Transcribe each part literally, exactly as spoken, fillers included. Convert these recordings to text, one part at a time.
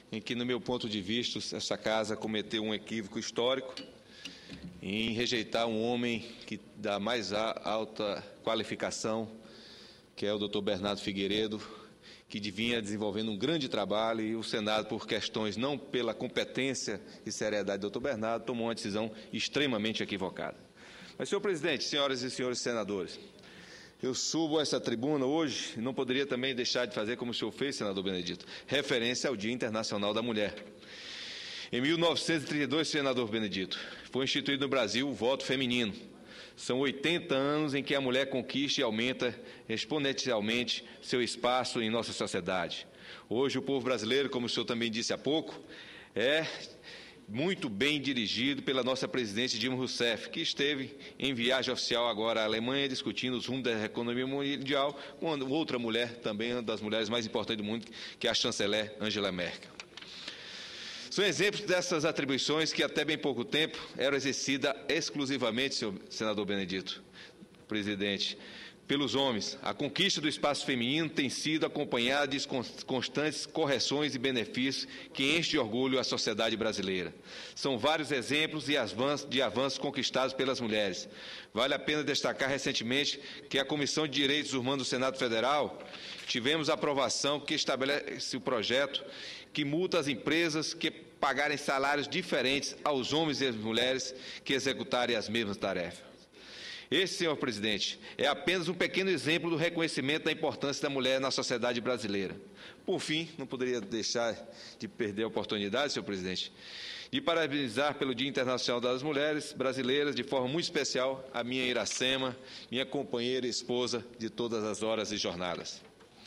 em que, no meu ponto de vista, essa Casa cometeu um equívoco histórico em rejeitar um homem que da mais alta qualificação, que é o doutor Bernardo Figueiredo, que vinha desenvolvendo um grande trabalho, e o Senado, por questões não pela competência e seriedade do doutor Bernardo, tomou uma decisão extremamente equivocada. Mas, senhor presidente, senhoras e senhores senadores, eu subo a essa tribuna hoje e não poderia também deixar de fazer, como o senhor fez, senador Benedito, referência ao Dia Internacional da Mulher. Em mil novecentos e trinta e dois, senador Benedito, foi instituído no Brasil o voto feminino. São oitenta anos em que a mulher conquista e aumenta exponencialmente seu espaço em nossa sociedade. Hoje, o povo brasileiro, como o senhor também disse há pouco, é muito bem dirigido pela nossa presidente Dilma Rousseff, que esteve em viagem oficial agora à Alemanha, discutindo os rumos da economia mundial, com outra mulher, também uma das mulheres mais importantes do mundo, que é a chanceler Angela Merkel. São exemplos dessas atribuições que até bem pouco tempo eram exercidas exclusivamente, senhor senador Benedito, presidente, pelos homens. A conquista do espaço feminino tem sido acompanhada de constantes correções e benefícios que enchem de orgulho a sociedade brasileira. São vários exemplos de avanços, de avanços conquistados pelas mulheres. Vale a pena destacar recentemente que a Comissão de Direitos Humanos do Senado Federal tivemos a aprovação que estabelece o projeto que multa as empresas que pagarem salários diferentes aos homens e às mulheres que executarem as mesmas tarefas. Esse, senhor presidente, é apenas um pequeno exemplo do reconhecimento da importância da mulher na sociedade brasileira. Por fim, não poderia deixar de perder a oportunidade, senhor presidente, de parabenizar pelo Dia Internacional das Mulheres Brasileiras, de forma muito especial, a minha Iracema, minha companheira e esposa de todas as horas e jornadas.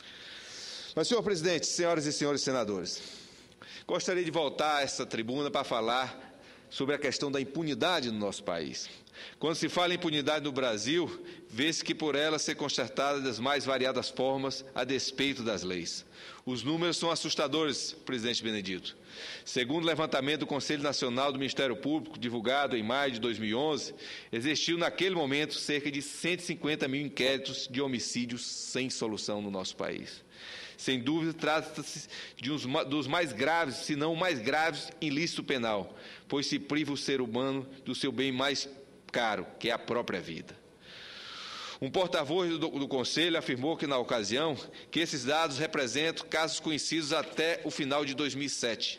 Mas, senhor presidente, senhoras e senhores senadores, gostaria de voltar a essa tribuna para falar sobre a questão da impunidade no nosso país. Quando se fala em impunidade no Brasil, vê-se que por ela ser constatada das mais variadas formas a despeito das leis. Os números são assustadores, presidente Benedito. Segundo o levantamento do Conselho Nacional do Ministério Público, divulgado em maio de dois mil e onze, existiu naquele momento cerca de cento e cinquenta mil inquéritos de homicídios sem solução no nosso país. Sem dúvida, trata-se de um dos mais graves, se não o mais grave, ilícito penal, pois se priva o ser humano do seu bem mais caro, que é a própria vida. Um porta-voz do, do Conselho afirmou que, na ocasião, que esses dados representam casos conhecidos até o final de dois mil e sete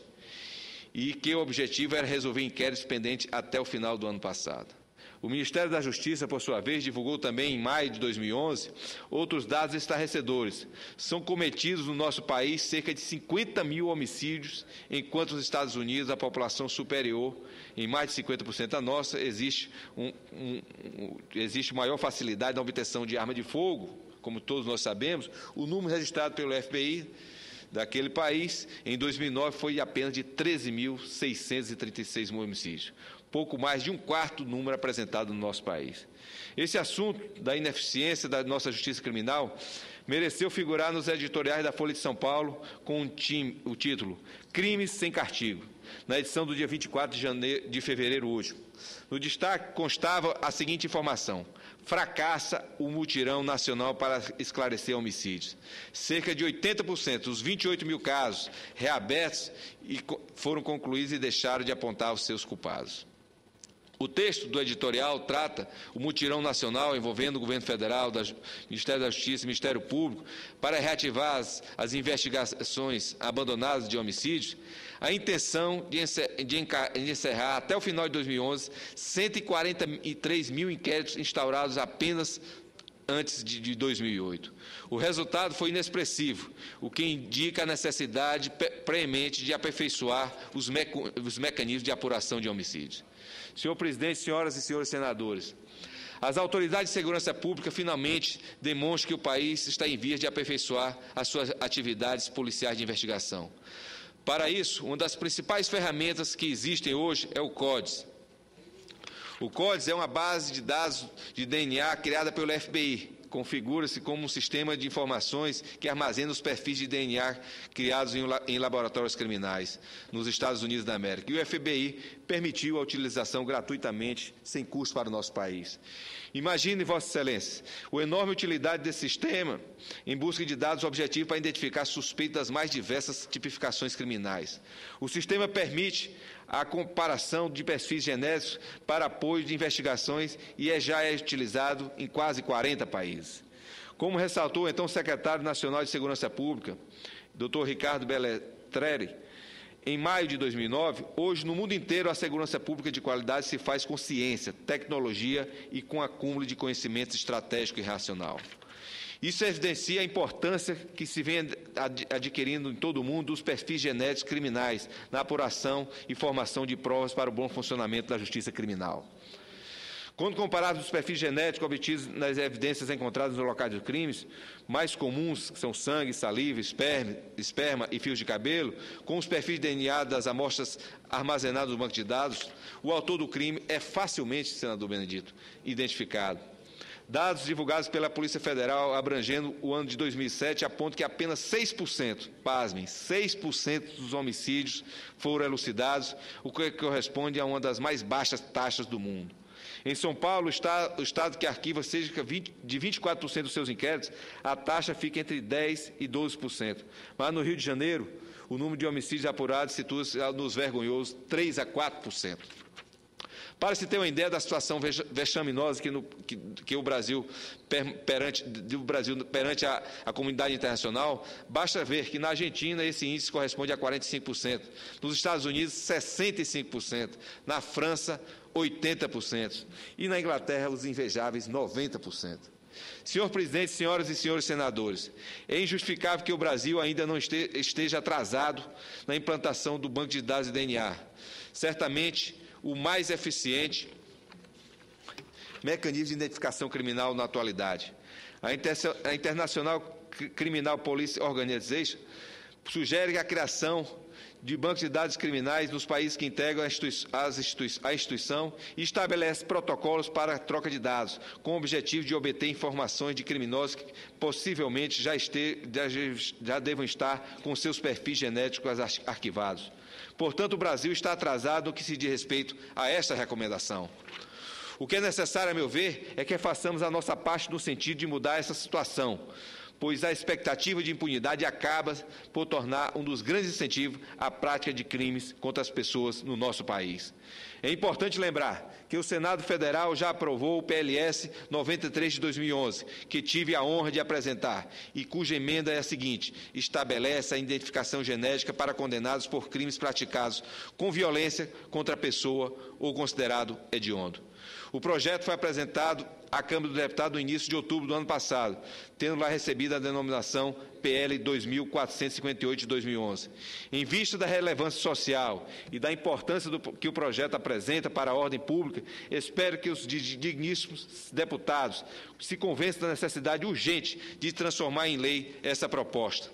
e que o objetivo era resolver inquéritos pendentes até o final do ano passado. O Ministério da Justiça, por sua vez, divulgou também em maio de dois mil e onze outros dados estarrecedores. São cometidos no nosso país cerca de cinquenta mil homicídios, enquanto nos Estados Unidos a população superior, em mais de cinquenta por cento a nossa, existe, um, um, um, existe maior facilidade na obtenção de arma de fogo, como todos nós sabemos. O número registrado pelo F B I daquele país, em dois mil e nove, foi apenas de treze mil seiscentos e trinta e seis homicídios. Pouco mais de um quarto do número apresentado no nosso país. Esse assunto da ineficiência da nossa justiça criminal mereceu figurar nos editoriais da Folha de São Paulo com um time, o título Crimes sem Castigo, na edição do dia vinte e quatro de, janeiro, de fevereiro último. No destaque constava a seguinte informação: fracassa o mutirão nacional para esclarecer homicídios. Cerca de oitenta por cento dos vinte e oito mil casos reabertos e foram concluídos e deixaram de apontar os seus culpados. O texto do editorial trata o mutirão nacional envolvendo o governo federal, o Ministério da Justiça e o Ministério Público para reativar as, as investigações abandonadas de homicídios, a intenção de, encer, de, enca, de encerrar até o final de dois mil e onze cento e quarenta e três mil inquéritos instaurados apenas antes de, de dois mil e oito. O resultado foi inexpressivo, o que indica a necessidade premente de aperfeiçoar os, meco, os mecanismos de apuração de homicídios. Senhor presidente, senhoras e senhores senadores, as autoridades de segurança pública finalmente demonstram que o país está em vias de aperfeiçoar as suas atividades policiais de investigação. Para isso, uma das principais ferramentas que existem hoje é o CODES. O CODES é uma base de dados de D N A criada pelo F B I, configura-se como um sistema de informações que armazena os perfis de D N A criados em laboratórios criminais nos Estados Unidos da América. E o F B I permitiu a utilização gratuitamente, sem custo para o nosso país. Imagine, Vossa Excelência, a enorme utilidade desse sistema em busca de dados objetivos para identificar suspeitos das mais diversas tipificações criminais. O sistema permite a comparação de perfis genéticos para apoio de investigações e é, já é utilizado em quase quarenta países. Como ressaltou então o secretário nacional de Segurança Pública, doutor Ricardo Belletreri, em maio de dois mil e nove, hoje, no mundo inteiro, a segurança pública de qualidade se faz com ciência, tecnologia e com acúmulo de conhecimento estratégico e racional. Isso evidencia a importância que se vem adquirindo em todo o mundo dos perfis genéticos criminais na apuração e formação de provas para o bom funcionamento da justiça criminal. Quando comparados os perfis genéticos obtidos nas evidências encontradas nos locais dos crimes, mais comuns, que são sangue, saliva, esperma, esperma e fios de cabelo, com os perfis de D N A das amostras armazenadas no banco de dados, o autor do crime é facilmente, senador Benedito, identificado. Dados divulgados pela Polícia Federal abrangendo o ano de dois mil e sete apontam que apenas seis por cento, pasmem, seis por cento dos homicídios foram elucidados, o que corresponde a uma das mais baixas taxas do mundo. Em São Paulo, o Estado, o estado que arquiva cerca de vinte e quatro por cento dos seus inquéritos, a taxa fica entre dez por cento e doze por cento. Mas no Rio de Janeiro, o número de homicídios apurados situa-se nos vergonhosos três a quatro por cento. Para se ter uma ideia da situação vexaminosa que, no, que, que o Brasil, perante, do Brasil perante a, a comunidade internacional, basta ver que na Argentina esse índice corresponde a quarenta e cinco por cento, nos Estados Unidos sessenta e cinco por cento, na França oitenta por cento e na Inglaterra os invejáveis noventa por cento. Senhor Presidente, senhoras e senhores senadores, é injustificável que o Brasil ainda não esteja atrasado na implantação do banco de dados de D N A. Certamente, o mais eficiente mecanismo de identificação criminal na atualidade. A, Inter a International Criminal Police Organization sugere a criação de bancos de dados criminais nos países que integram a, institui as institui a instituição e estabelece protocolos para a troca de dados, com o objetivo de obter informações de criminosos que possivelmente já, este, já, já devam estar com seus perfis genéticos arquivados. Portanto, o Brasil está atrasado no que se diz respeito a esta recomendação. O que é necessário, a meu ver, é que façamos a nossa parte no sentido de mudar essa situação, pois a expectativa de impunidade acaba por tornar um dos grandes incentivos à prática de crimes contra as pessoas no nosso país. É importante lembrar que o Senado Federal já aprovou o P L S noventa e três de dois mil e onze, que tive a honra de apresentar, e cuja emenda é a seguinte: estabelece a identificação genética para condenados por crimes praticados com violência contra a pessoa ou considerado hediondo. O projeto foi apresentado à Câmara dos Deputados no início de outubro do ano passado, tendo lá recebido a denominação P L dois mil quatrocentos e cinquenta e oito de dois mil e onze. Em vista da relevância social e da importância do, que o projeto apresenta para a ordem pública, espero que os digníssimos deputados se convençam da necessidade urgente de transformar em lei essa proposta,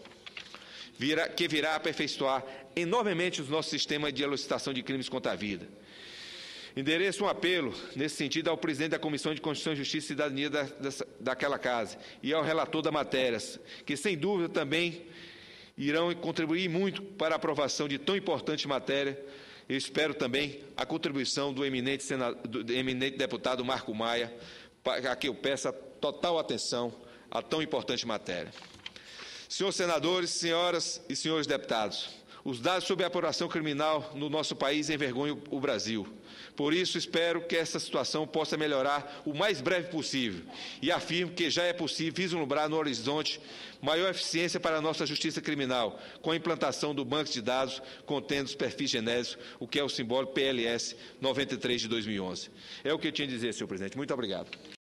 virá, que virá aperfeiçoar enormemente o nosso sistema de elucidação de crimes contra a vida. Endereço um apelo, nesse sentido, ao presidente da Comissão de Constituição, Justiça e Cidadania da, dessa, daquela casa e ao relator da matéria, que, sem dúvida, também irão contribuir muito para a aprovação de tão importante matéria. Eu espero também a contribuição do eminente, senador, do eminente deputado Marco Maia, a que eu peço total atenção a tão importante matéria. Senhores senadores, senhoras e senhores deputados, os dados sobre a apuração criminal no nosso país envergonham o Brasil. Por isso, espero que essa situação possa melhorar o mais breve possível e afirmo que já é possível vislumbrar no horizonte maior eficiência para a nossa justiça criminal, com a implantação do banco de dados contendo os perfis genéticos, o que é o simbólico P L S noventa e três de dois mil e onze. É o que eu tinha a dizer, senhor presidente. Muito obrigado.